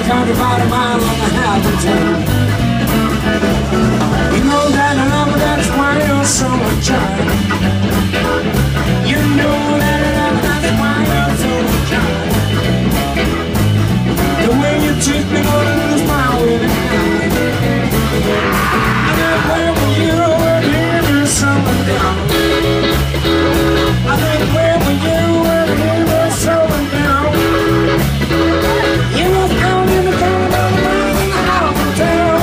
country about a mile and a half from town. You know that I love her, that's why you're so charmed. You know that I love her, that's why you're so charmed. The way you treat me, Lord, is my way to die. I think where were you when you were something down? I think where were you when you were something down? You were out in the corner of the mile and a half from town.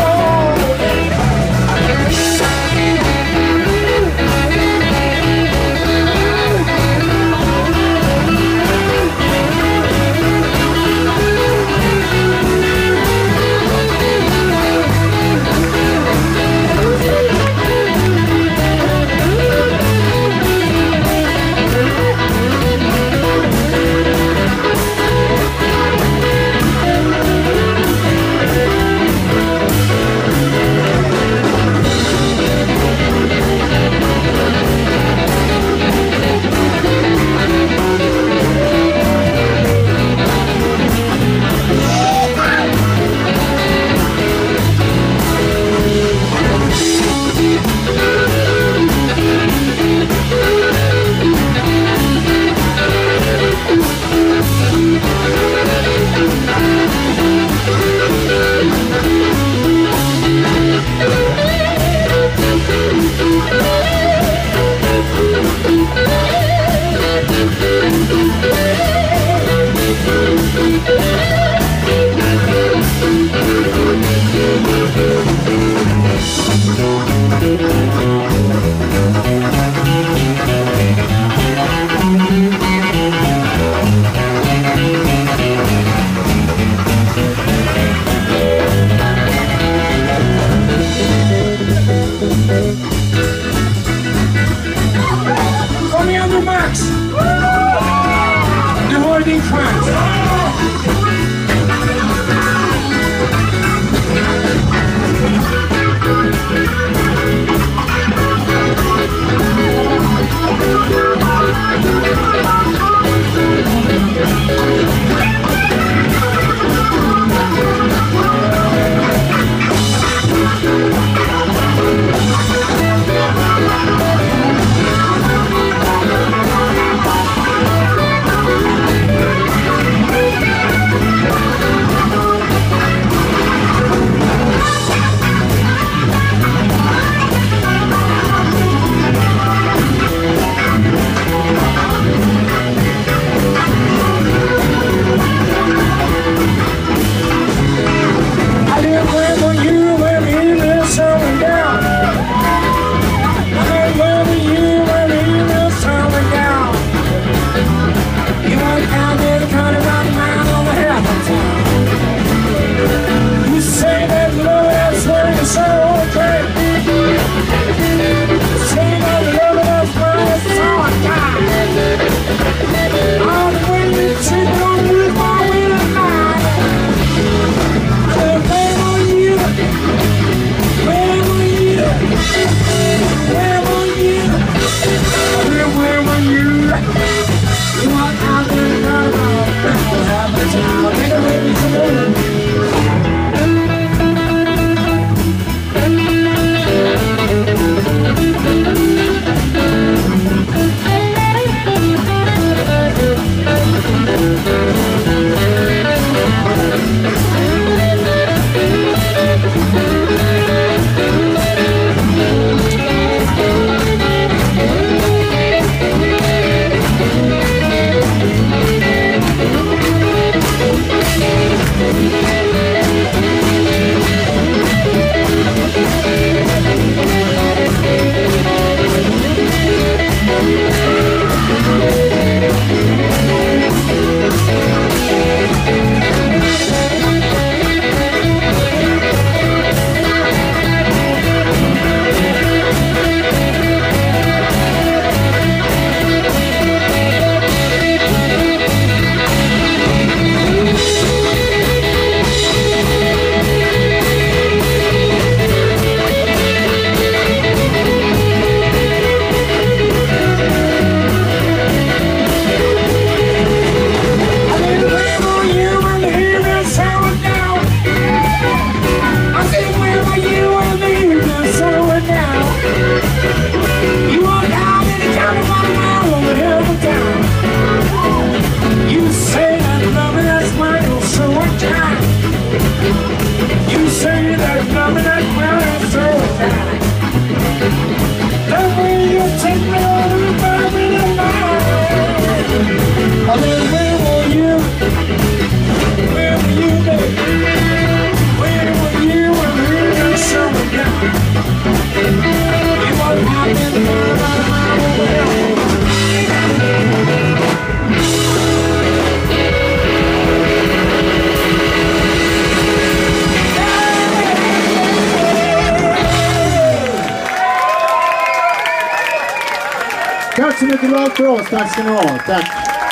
så mycket bra för oss. Tack ska ni ha. Tack.